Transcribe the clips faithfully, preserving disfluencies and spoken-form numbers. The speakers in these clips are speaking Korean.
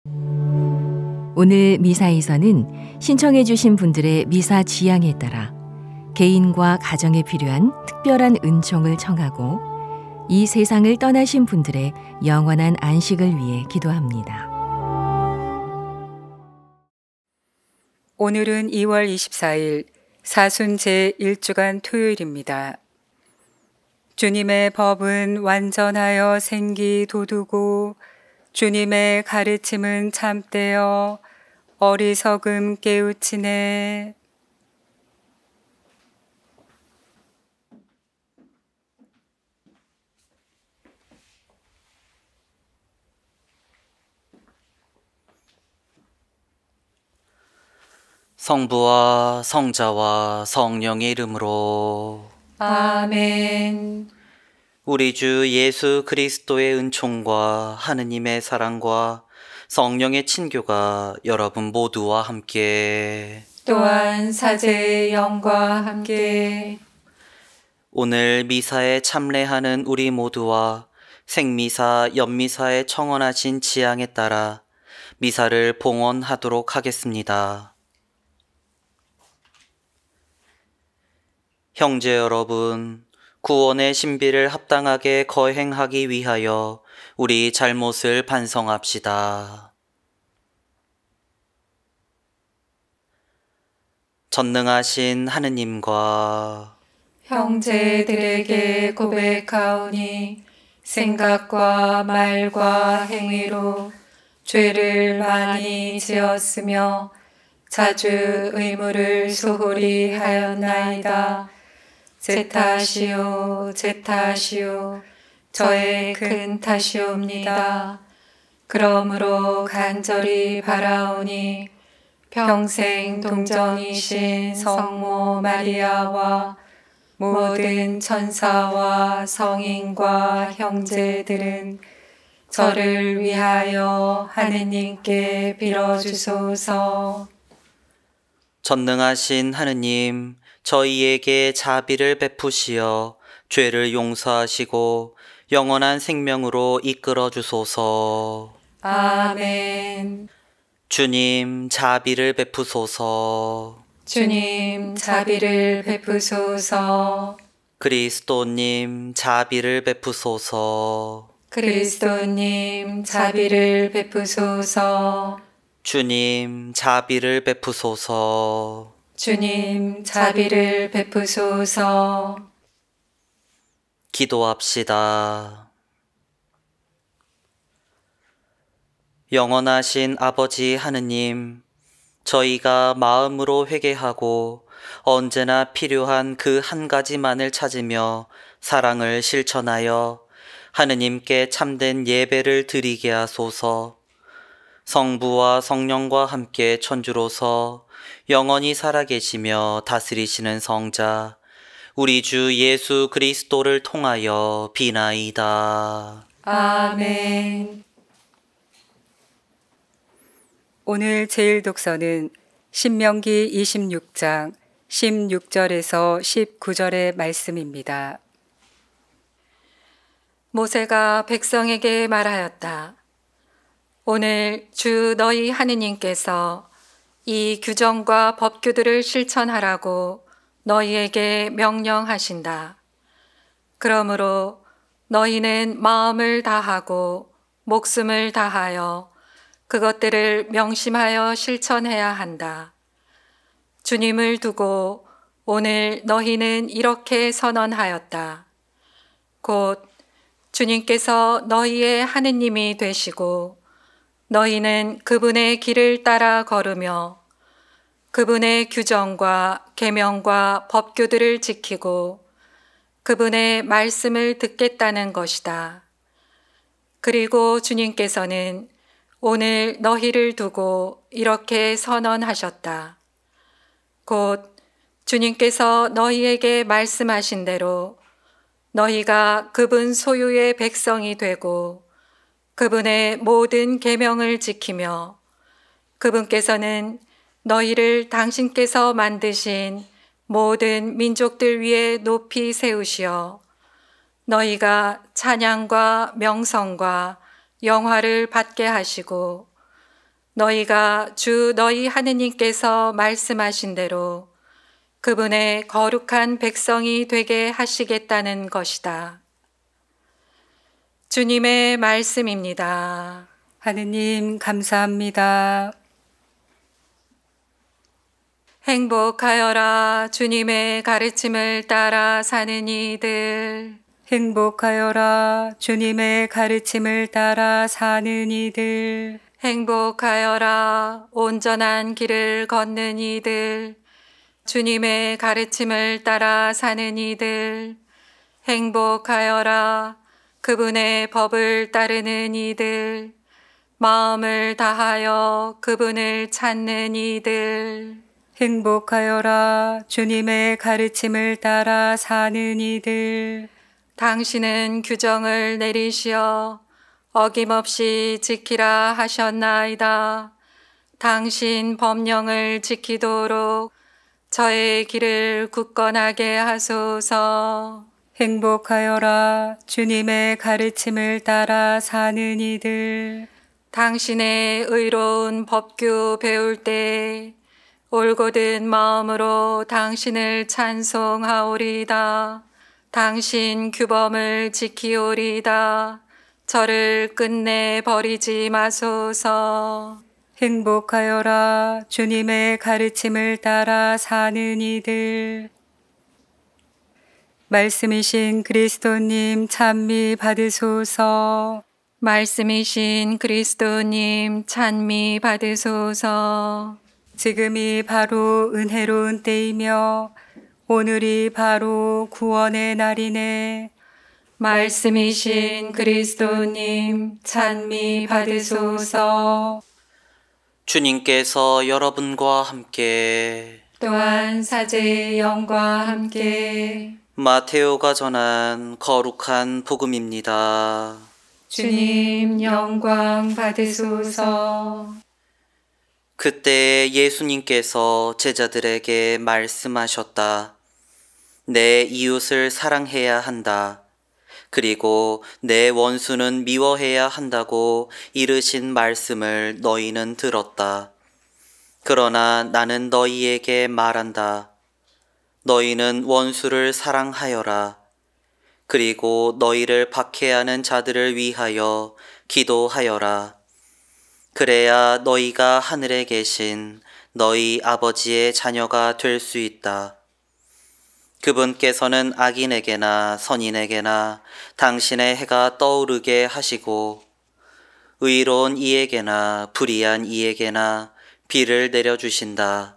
오늘 미사에서는 신청해 주신 분들의 미사 지향에 따라 개인과 가정에 필요한 특별한 은총을 청하고 이 세상을 떠나신 분들의 영원한 안식을 위해 기도합니다. 오늘은 이월 이십사일 사순 제일 주간 토요일입니다. 주님의 법은 완전하여 생기 돋우고 주님의 가르침은 참되어 어리석음 깨우치네. 성부와 성자와 성령의 이름으로 아멘. 우리 주 예수 그리스도의 은총과 하느님의 사랑과 성령의 친교가 여러분 모두와 함께 또한 사제의 영과 함께 오늘 미사에 참례하는 우리 모두와 생미사, 연미사에 청원하신 지향에 따라 미사를 봉헌하도록 하겠습니다. 형제 여러분, 구원의 신비를 합당하게 거행하기 위하여 우리 잘못을 반성합시다. 전능하신 하느님과 형제들에게 고백하오니 생각과 말과 행위로 죄를 많이 지었으며 자주 의무를 소홀히 하였나이다. 제 탓이요, 제 탓이요, 저의 큰 탓이옵니다. 그러므로 간절히 바라오니 평생 동정이신 성모 마리아와 모든 천사와 성인과 형제들은 저를 위하여 하느님께 빌어주소서. 전능하신 하느님, 저희에게 자비를 베푸시어 죄를 용서하시고 영원한 생명으로 이끌어 주소서. 아멘. 주님, 자비를 베푸소서. 주님, 자비를 베푸소서. 그리스도님, 자비를 베푸소서. 그리스도님, 자비를 베푸소서. 주님, 자비를 베푸소서. 주님, 자비를 베푸소서. 기도합시다. 영원하신 아버지 하느님, 저희가 마음으로 회개하고 언제나 필요한 그 한 가지만을 찾으며 사랑을 실천하여 하느님께 참된 예배를 드리게 하소서. 성부와 성령과 함께 천주로서 영원히 살아계시며 다스리시는 성자 우리 주 예수 그리스도를 통하여 비나이다. 아멘. 오늘 제일 독서는 신명기 이십육 장 십육 절에서 십구 절의 말씀입니다. 모세가 백성에게 말하였다. 오늘 주 너희 하느님께서 이 규정과 법규들을 실천하라고 너희에게 명령하신다. 그러므로 너희는 마음을 다하고 목숨을 다하여 그것들을 명심하여 실천해야 한다. 주님을 두고 오늘 너희는 이렇게 선언하였다. 곧 주님께서 너희의 하느님이 되시고 너희는 그분의 길을 따라 걸으며 그분의 규정과 계명과 법규들을 지키고 그분의 말씀을 듣겠다는 것이다. 그리고 주님께서는 오늘 너희를 두고 이렇게 선언하셨다. 곧 주님께서 너희에게 말씀하신 대로 너희가 그분 소유의 백성이 되고 그분의 모든 계명을 지키며 그분께서는 너희를 당신께서 만드신 모든 민족들 위에 높이 세우시어 너희가 찬양과 명성과 영화를 받게 하시고 너희가 주 너희 하느님께서 말씀하신 대로 그분의 거룩한 백성이 되게 하시겠다는 것이다. 주님의 말씀입니다. 하느님 감사합니다. 행복하여라 주님의 가르침을 따라 사는 이들. 행복하여라 주님의 가르침을 따라 사는 이들. 행복하여라 온전한 길을 걷는 이들. 주님의 가르침을 따라 사는 이들. 행복하여라 그분의 법을 따르는 이들. 마음을 다하여 그분을 찾는 이들. 행복하여라 주님의 가르침을 따라 사는 이들. 당신은 규정을 내리시어 어김없이 지키라 하셨나이다. 당신 법령을 지키도록 저의 길을 굳건하게 하소서. 행복하여라 주님의 가르침을 따라 사는 이들. 당신의 의로운 법규 배울 때 올곧은 마음으로 당신을 찬송하오리다. 당신 규범을 지키오리다. 저를 끝내 버리지 마소서. 행복하여라 주님의 가르침을 따라 사는 이들. 말씀이신 그리스도님 찬미 받으소서. 말씀이신 그리스도님 찬미 받으소서. 지금이 바로 은혜로운 때이며 오늘이 바로 구원의 날이네. 말씀이신 그리스도님 찬미 받으소서. 주님께서 여러분과 함께 또한 사제의 영과 함께 마테오가 전한 거룩한 복음입니다. 주님 영광 받으소서. 그때 예수님께서 제자들에게 말씀하셨다. 내 이웃을 사랑해야 한다. 그리고 내 원수는 미워해야 한다고 이르신 말씀을 너희는 들었다. 그러나 나는 너희에게 말한다. 너희는 원수를 사랑하여라. 그리고 너희를 박해하는 자들을 위하여 기도하여라. 그래야 너희가 하늘에 계신 너희 아버지의 자녀가 될 수 있다. 그분께서는 악인에게나 선인에게나 당신의 해가 떠오르게 하시고 의로운 이에게나 불의한 이에게나 비를 내려주신다.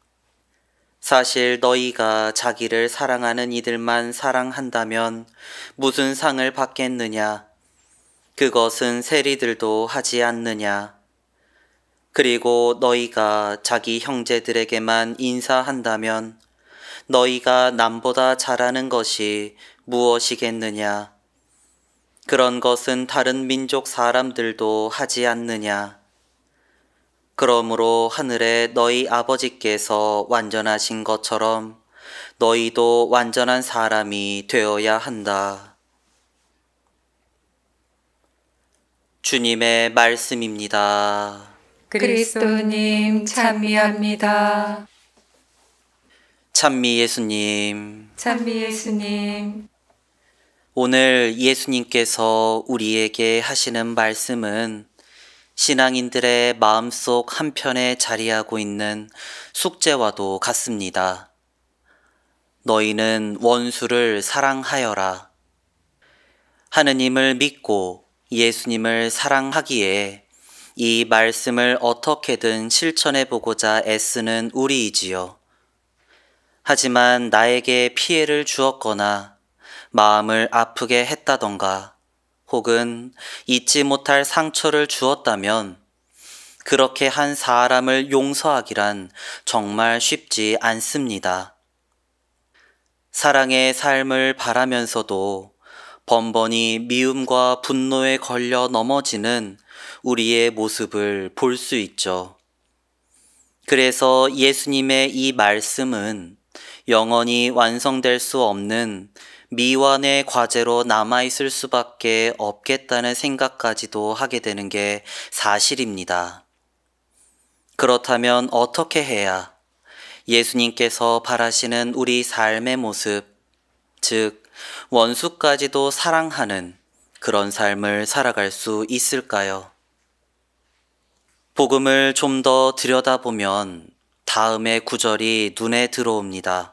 사실 너희가 자기를 사랑하는 이들만 사랑한다면 무슨 상을 받겠느냐? 그것은 세리들도 하지 않느냐? 그리고 너희가 자기 형제들에게만 인사한다면 너희가 남보다 잘하는 것이 무엇이겠느냐? 그런 것은 다른 민족 사람들도 하지 않느냐? 그러므로 하늘에 너희 아버지께서 완전하신 것처럼 너희도 완전한 사람이 되어야 한다. 주님의 말씀입니다. 그리스도님 찬미합니다. 찬미 예수님. 찬미 예수님. 오늘 예수님께서 우리에게 하시는 말씀은 신앙인들의 마음속 한편에 자리하고 있는 숙제와도 같습니다. 너희는 원수를 사랑하여라. 하느님을 믿고 예수님을 사랑하기에 이 말씀을 어떻게든 실천해 보고자 애쓰는 우리이지요. 하지만 나에게 피해를 주었거나 마음을 아프게 했다던가 혹은 잊지 못할 상처를 주었다면 그렇게 한 사람을 용서하기란 정말 쉽지 않습니다. 사랑의 삶을 바라면서도 번번이 미움과 분노에 걸려 넘어지는 우리의 모습을 볼 수 있죠. 그래서 예수님의 이 말씀은 영원히 완성될 수 없는 미완의 과제로 남아있을 수밖에 없겠다는 생각까지도 하게 되는 게 사실입니다. 그렇다면 어떻게 해야 예수님께서 바라시는 우리 삶의 모습, 즉 원수까지도 사랑하는 그런 삶을 살아갈 수 있을까요? 복음을 좀 더 들여다보면 다음의 구절이 눈에 들어옵니다.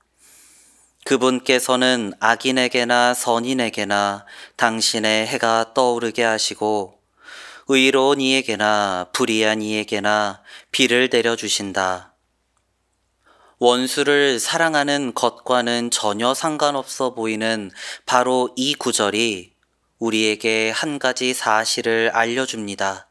그분께서는 악인에게나 선인에게나 당신의 해가 떠오르게 하시고 의로운 이에게나 불의한 이에게나 비를 내려주신다. 원수를 사랑하는 것과는 전혀 상관없어 보이는 바로 이 구절이 우리에게 한 가지 사실을 알려줍니다.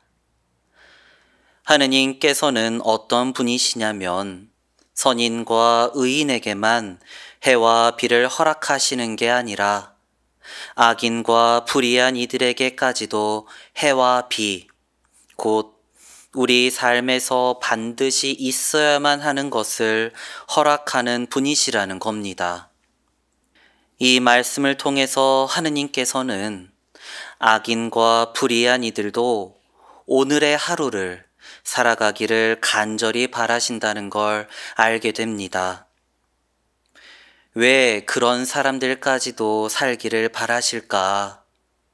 하느님께서는 어떤 분이시냐면 선인과 의인에게만 해와 비를 허락하시는 게 아니라 악인과 불의한 이들에게까지도 해와 비, 곧 우리 삶에서 반드시 있어야만 하는 것을 허락하는 분이시라는 겁니다. 이 말씀을 통해서 하느님께서는 악인과 불의한 이들도 오늘의 하루를 살아가기를 간절히 바라신다는 걸 알게 됩니다. 왜 그런 사람들까지도 살기를 바라실까?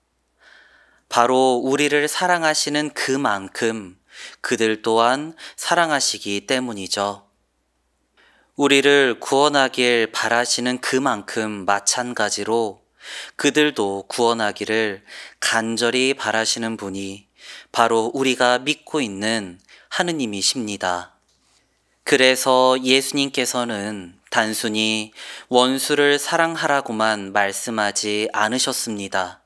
바로 우리를 사랑하시는 그만큼 그들 또한 사랑하시기 때문이죠. 우리를 구원하길 바라시는 그만큼 마찬가지로 그들도 구원하기를 간절히 바라시는 분이 바로 우리가 믿고 있는 하느님이십니다. 그래서 예수님께서는 단순히 원수를 사랑하라고만 말씀하지 않으셨습니다.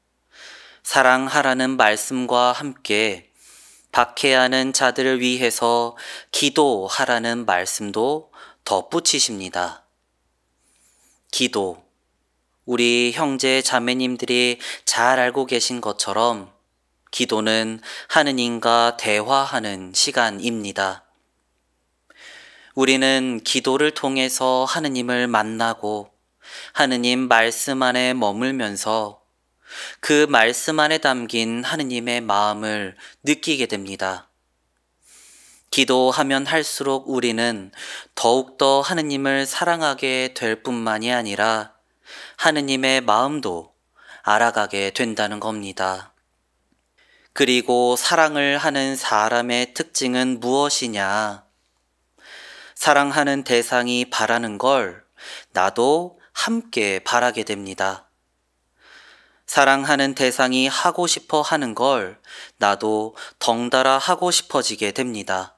사랑하라는 말씀과 함께 박해하는 자들을 위해서 기도하라는 말씀도 덧붙이십니다. 기도, 우리 형제 자매님들이 잘 알고 계신 것처럼 기도는 하느님과 대화하는 시간입니다. 우리는 기도를 통해서 하느님을 만나고 하느님 말씀 안에 머물면서 그 말씀 안에 담긴 하느님의 마음을 느끼게 됩니다. 기도하면 할수록 우리는 더욱더 하느님을 사랑하게 될 뿐만이 아니라 하느님의 마음도 알아가게 된다는 겁니다. 그리고 사랑을 하는 사람의 특징은 무엇이냐? 사랑하는 대상이 바라는 걸 나도 함께 바라게 됩니다. 사랑하는 대상이 하고 싶어 하는 걸 나도 덩달아 하고 싶어지게 됩니다.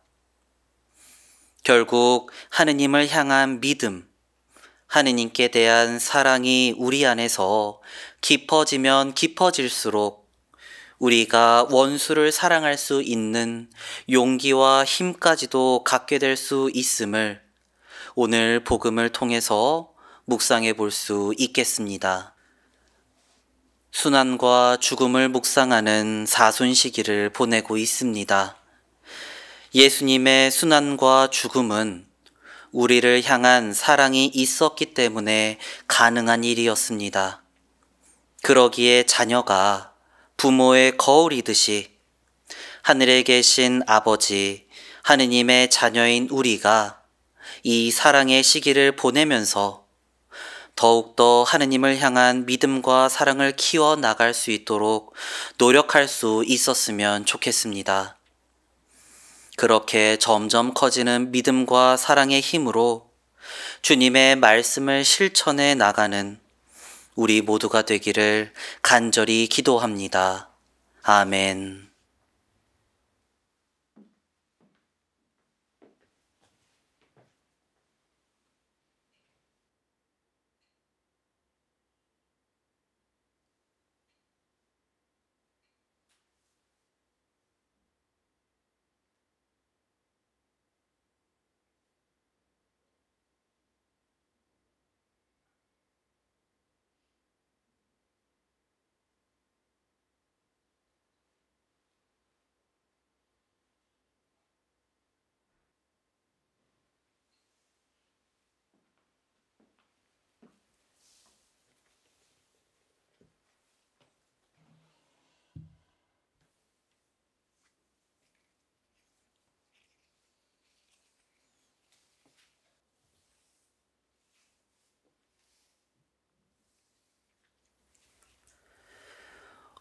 결국 하느님을 향한 믿음, 하느님께 대한 사랑이 우리 안에서 깊어지면 깊어질수록 우리가 원수를 사랑할 수 있는 용기와 힘까지도 갖게 될 수 있음을 오늘 복음을 통해서 묵상해 볼 수 있겠습니다. 순환과 죽음을 묵상하는 사순 시기를 보내고 있습니다. 예수님의 순환과 죽음은 우리를 향한 사랑이 있었기 때문에 가능한 일이었습니다. 그러기에 자녀가 부모의 거울이듯이 하늘에 계신 아버지, 하느님의 자녀인 우리가 이 사랑의 시기를 보내면서 더욱더 하느님을 향한 믿음과 사랑을 키워나갈 수 있도록 노력할 수 있었으면 좋겠습니다. 그렇게 점점 커지는 믿음과 사랑의 힘으로 주님의 말씀을 실천해 나가는 우리 모두가 되기를 간절히 기도합니다. 아멘.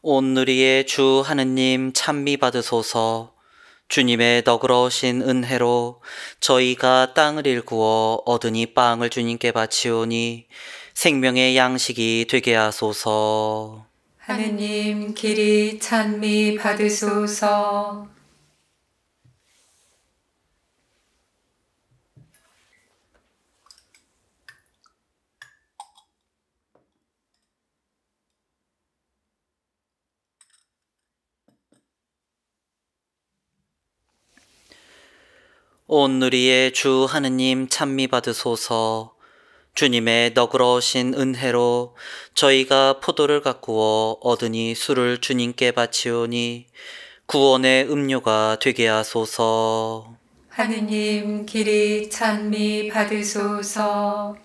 온누리의 주 하느님 찬미 받으소서. 주님의 너그러우신 은혜로 저희가 땅을 일구어 얻으니 빵을 주님께 바치오니 생명의 양식이 되게 하소서. 하느님 길이 찬미 받으소서. 온누리의 주 하느님 찬미 받으소서. 주님의 너그러우신 은혜로 저희가 포도를 가꾸어 얻으니 술을 주님께 바치오니 구원의 음료가 되게 하소서. 하느님 길이 찬미 받으소서.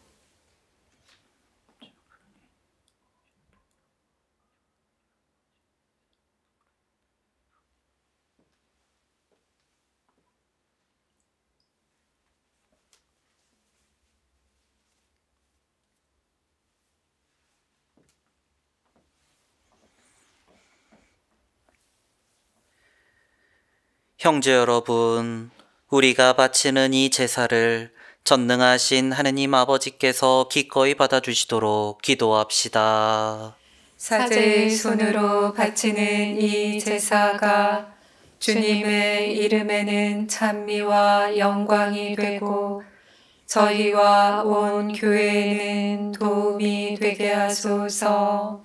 형제 여러분, 우리가 바치는 이 제사를 전능하신 하느님 아버지께서 기꺼이 받아주시도록 기도합시다. 사제의 손으로 바치는 이 제사가 주님의 이름에는 찬미와 영광이 되고 저희와 온 교회에는 도움이 되게 하소서.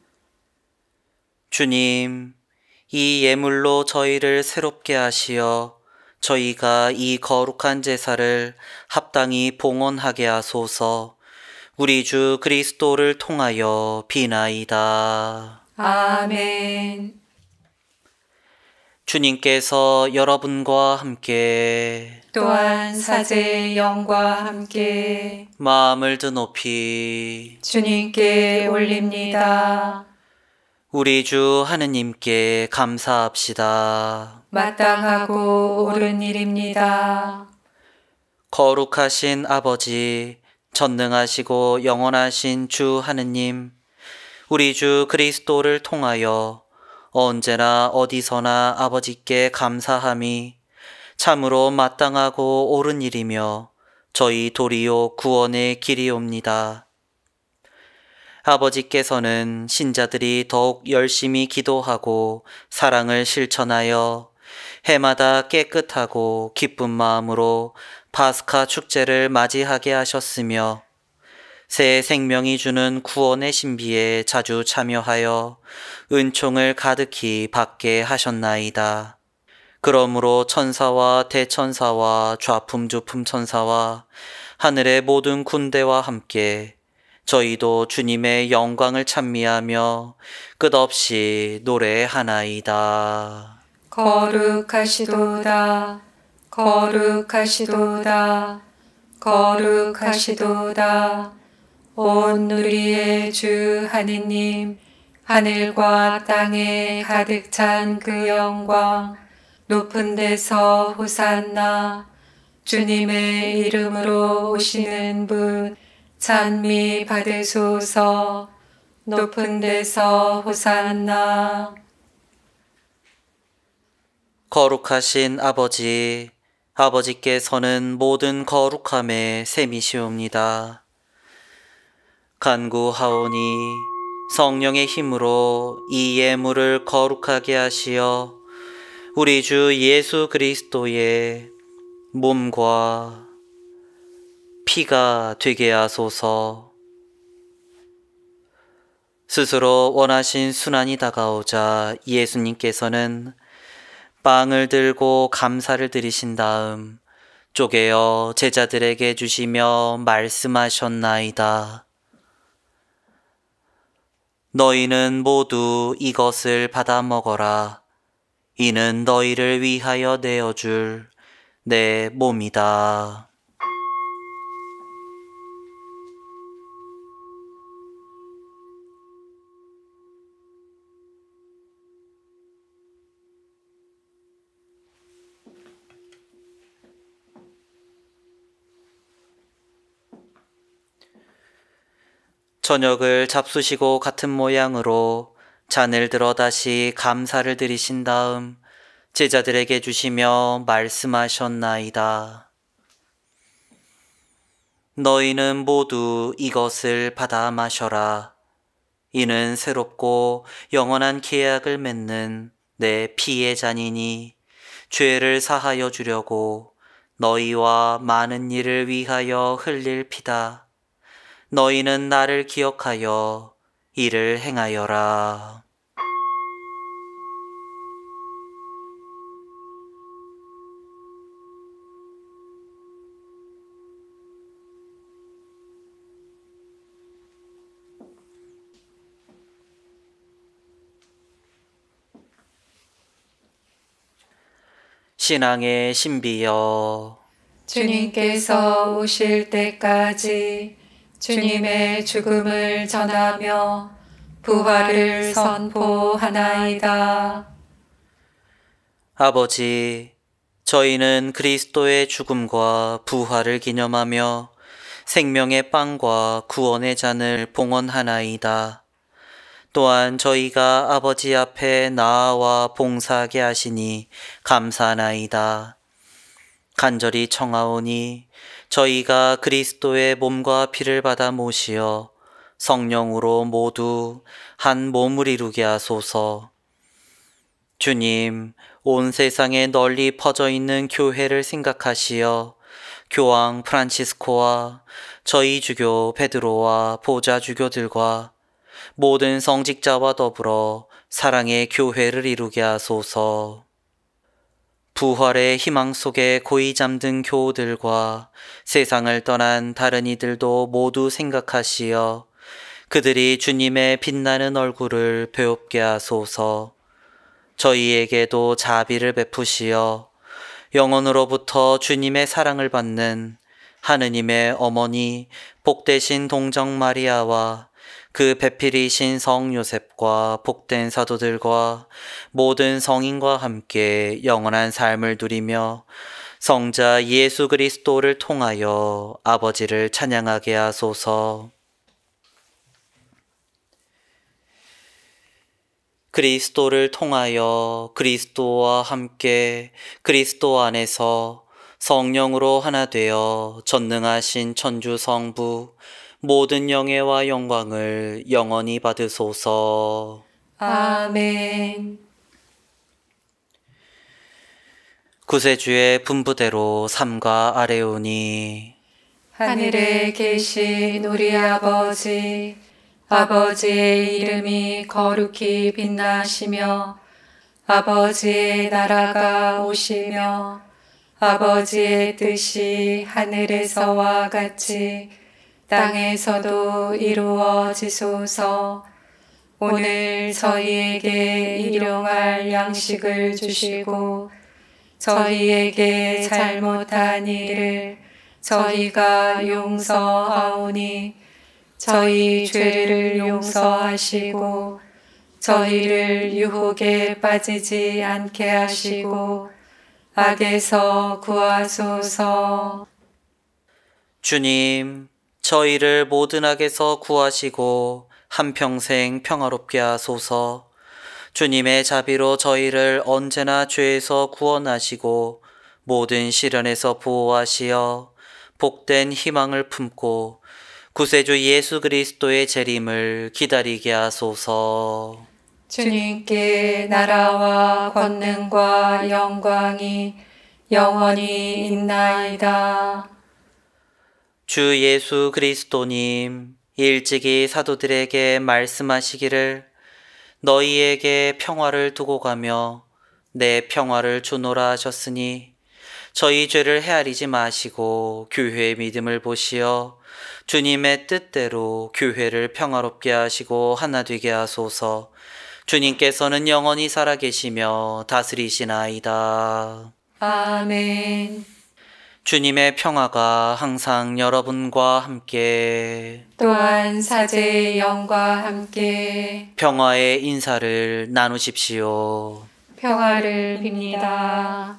주님, 이 예물로 저희를 새롭게 하시어 저희가 이 거룩한 제사를 합당히 봉헌하게 하소서. 우리 주 그리스도를 통하여 비나이다. 아멘. 주님께서 여러분과 함께 또한 사제의 영과 함께 마음을 드높이 주님께 올립니다. 우리 주 하느님께 감사합시다. 마땅하고 옳은 일입니다. 거룩하신 아버지, 전능하시고 영원하신 주 하느님, 우리 주 그리스도를 통하여 언제나 어디서나 아버지께 감사함이 참으로 마땅하고 옳은 일이며 저희 도리요 구원의 길이옵니다. 아버지께서는 신자들이 더욱 열심히 기도하고 사랑을 실천하여 해마다 깨끗하고 기쁜 마음으로 파스카 축제를 맞이하게 하셨으며 새 생명이 주는 구원의 신비에 자주 참여하여 은총을 가득히 받게 하셨나이다. 그러므로 천사와 대천사와 좌품주품 천사와 하늘의 모든 군대와 함께 저희도 주님의 영광을 찬미하며 끝없이 노래하나이다. 거룩하시도다, 거룩하시도다, 거룩하시도다. 온 누리의 주 하느님, 하늘과 땅에 가득 찬 그 영광, 높은 데서 호산나. 주님의 이름으로 오시는 분 찬미 받으소서. 높은 데서 호산나. 거룩하신 아버지, 아버지께서는 모든 거룩함에 셈이시옵니다. 간구하오니 성령의 힘으로 이 예물을 거룩하게 하시어 우리 주 예수 그리스도의 몸과 피가 되게 하소서. 스스로 원하신 순환이 다가오자 예수님께서는 빵을 들고 감사를 드리신 다음 쪼개어 제자들에게 주시며 말씀하셨나이다. 너희는 모두 이것을 받아 먹어라. 이는 너희를 위하여 내어줄 내 몸이다. 저녁을 잡수시고 같은 모양으로 잔을 들어 다시 감사를 드리신 다음 제자들에게 주시며 말씀하셨나이다. 너희는 모두 이것을 받아 마셔라. 이는 새롭고 영원한 계약을 맺는 내 피의 잔이니 죄를 사하여 주려고 너희와 많은 이를 위하여 흘릴 피다. 너희는 나를 기억하여 이를 행하여라. 신앙의 신비여, 주님께서 오실 때까지 주님의 죽음을 전하며 부활을 선포하나이다. 아버지, 저희는 그리스도의 죽음과 부활을 기념하며 생명의 빵과 구원의 잔을 봉헌하나이다. 또한 저희가 아버지 앞에 나아와 봉사하게 하시니 감사하나이다. 간절히 청하오니 저희가 그리스도의 몸과 피를 받아 모시어 성령으로 모두 한 몸을 이루게 하소서. 주님, 온 세상에 널리 퍼져 있는 교회를 생각하시어 교황 프란치스코와 저희 주교 베드로와 보좌 주교들과 모든 성직자와 더불어 사랑의 교회를 이루게 하소서. 부활의 희망 속에 고이 잠든 교우들과 세상을 떠난 다른 이들도 모두 생각하시어 그들이 주님의 빛나는 얼굴을 배웁게 하소서. 저희에게도 자비를 베푸시어 영원으로부터 주님의 사랑을 받는 하느님의 어머니 복되신 동정 마리아와 그 배필이신 성 요셉과 복된 사도들과 모든 성인과 함께 영원한 삶을 누리며 성자 예수 그리스도를 통하여 아버지를 찬양하게 하소서. 그리스도를 통하여 그리스도와 함께 그리스도 안에서 성령으로 하나 되어 전능하신 천주 성부 모든 영예와 영광을 영원히 받으소서. 아멘. 구세주의 분부대로 삼가 아뢰오니 하늘에 계신 우리 아버지, 아버지의 이름이 거룩히 빛나시며 아버지의 나라가 오시며 아버지의 뜻이 하늘에서와 같이 땅에서도 이루어지소서. 오늘 저희에게 일용할 양식을 주시고 저희에게 잘못한 일을 저희가 용서하오니 저희 죄를 용서하시고 저희를 유혹에 빠지지 않게 하시고 악에서 구하소서. 주님, 저희를 모든 악에서 구하시고 한평생 평화롭게 하소서. 주님의 자비로 저희를 언제나 죄에서 구원하시고 모든 시련에서 보호하시어 복된 희망을 품고 구세주 예수 그리스도의 재림을 기다리게 하소서. 주님께 나라와 권능과 영광이 영원히 있나이다. 주 예수 그리스도님, 일찍이 사도들에게 말씀하시기를 너희에게 평화를 두고 가며 내 평화를 주노라 하셨으니 저희 죄를 헤아리지 마시고 교회의 믿음을 보시어 주님의 뜻대로 교회를 평화롭게 하시고 하나 되게 하소서. 주님께서는 영원히 살아계시며 다스리시나이다. 아멘. 주님의 평화가 항상 여러분과 함께 또한 사제의 영과 함께 평화의 인사를 나누십시오. 평화를 빕니다.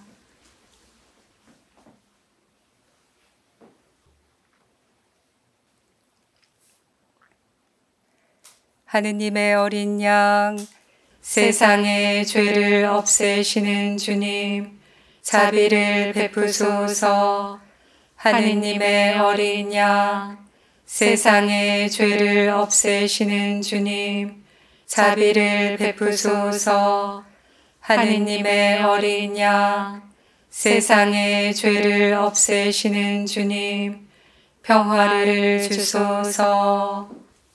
하느님의 어린 양 세상의 죄를 없애시는 주님, 자비를 베푸소서. 하느님의 어린 양, 세상의 죄를 없애시는 주님, 자비를 베푸소서. 하느님의 어린 양, 세상의 죄를 없애시는 주님, 평화를 주소서.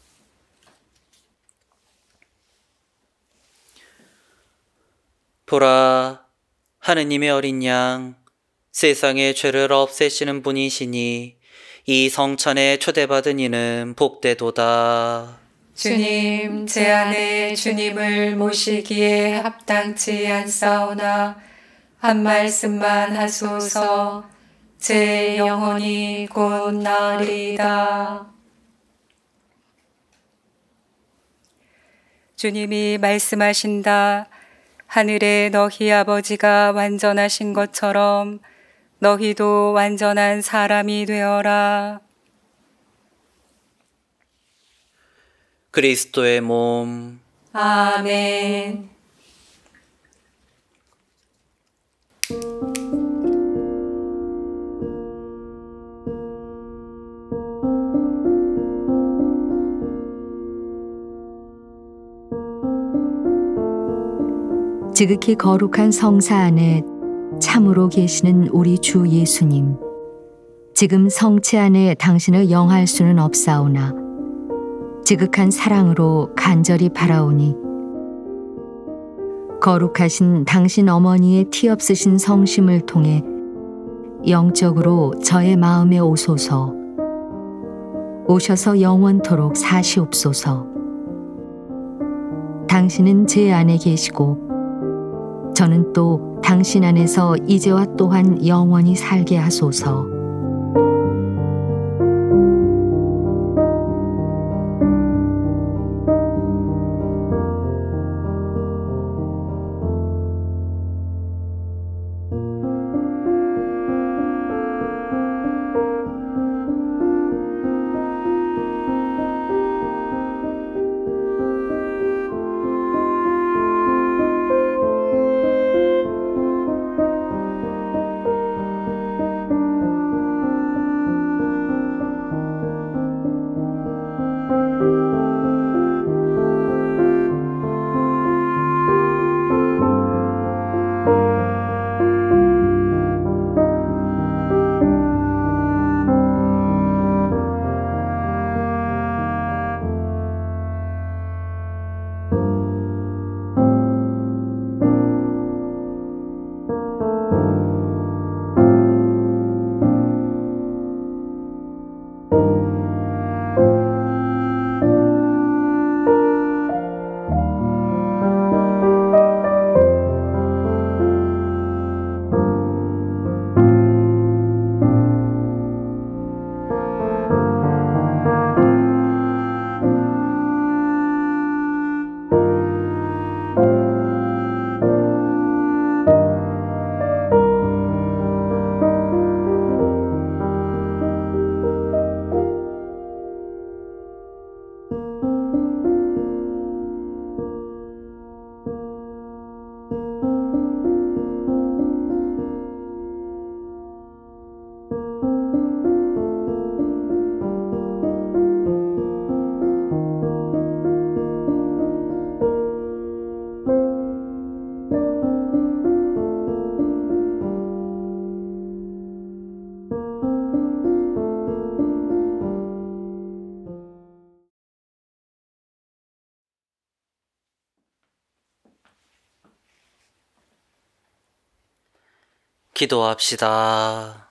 보라, 하느님의 어린 양, 세상의 죄를 없애시는 분이시니 이 성찬에 초대받은 이는 복되도다. 주님, 제 안에 주님을 모시기에 합당치 않사오나 한 말씀만 하소서. 제 영혼이 곧 나으리이다. 주님이 말씀하신다. 하늘에 너희 아버지가 완전하신 것처럼 너희도 완전한 사람이 되어라. 그리스도의 몸. 아멘. 지극히 거룩한 성사 안에 참으로 계시는 우리 주 예수님, 지금 성체 안에 당신을 영할 수는 없사오나 지극한 사랑으로 간절히 바라오니 거룩하신 당신 어머니의 티 없으신 성심을 통해 영적으로 저의 마음에 오소서. 오셔서 영원토록 사시옵소서. 당신은 제 안에 계시고 저는 또 당신 안에서 이제와 또한 영원히 살게 하소서. 기도합시다.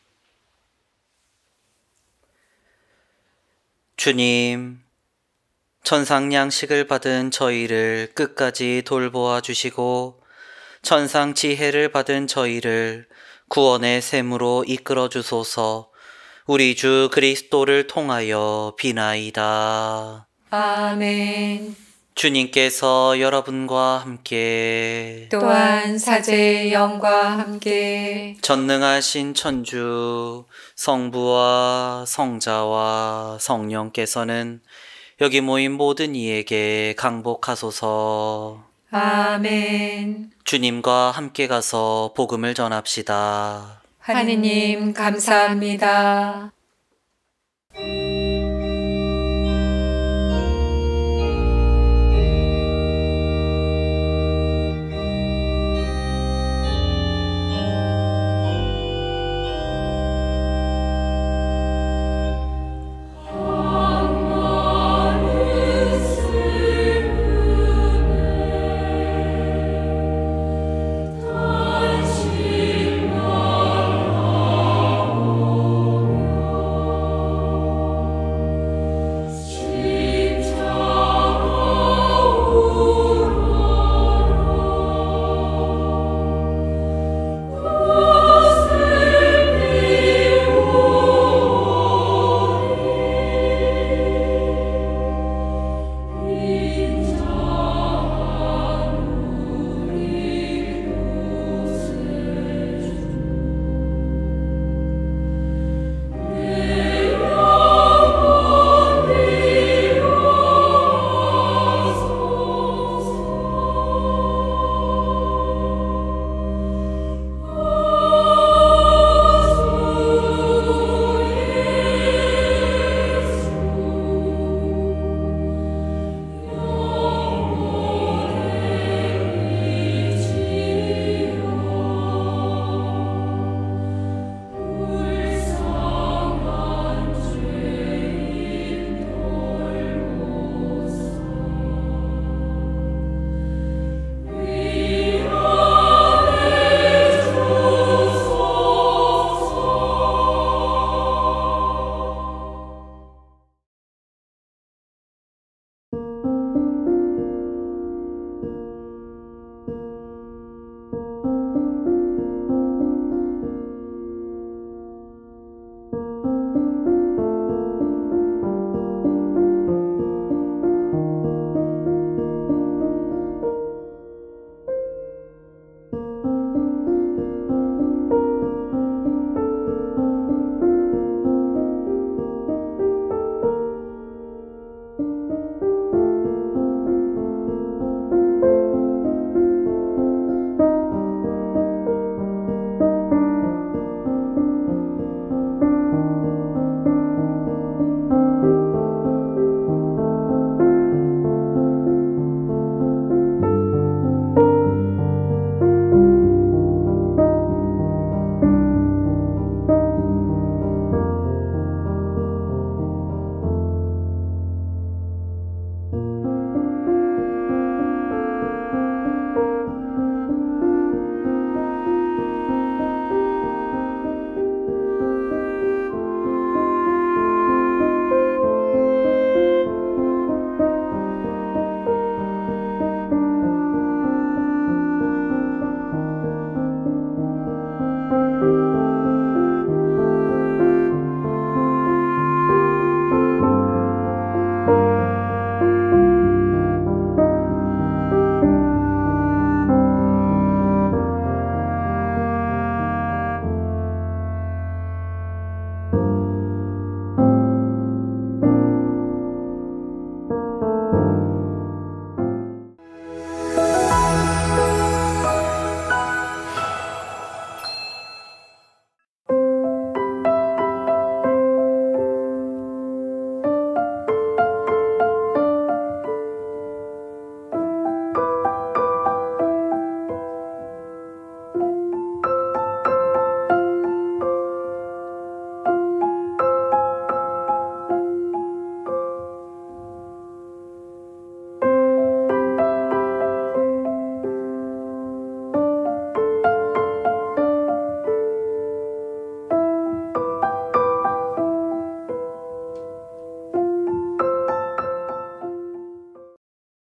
주님, 천상 양식을 받은 저희를 끝까지 돌보아 주시고 천상 지혜를 받은 저희를 구원의 샘으로 이끌어 주소서. 우리 주 그리스도를 통하여 비나이다. 아멘. 주님께서 여러분과 함께 또한 사제의 영과 함께 전능하신 천주 성부와 성자와 성령께서는 여기 모인 모든 이에게 강복하소서. 아멘. 주님과 함께 가서 복음을 전합시다. 하느님 감사합니다.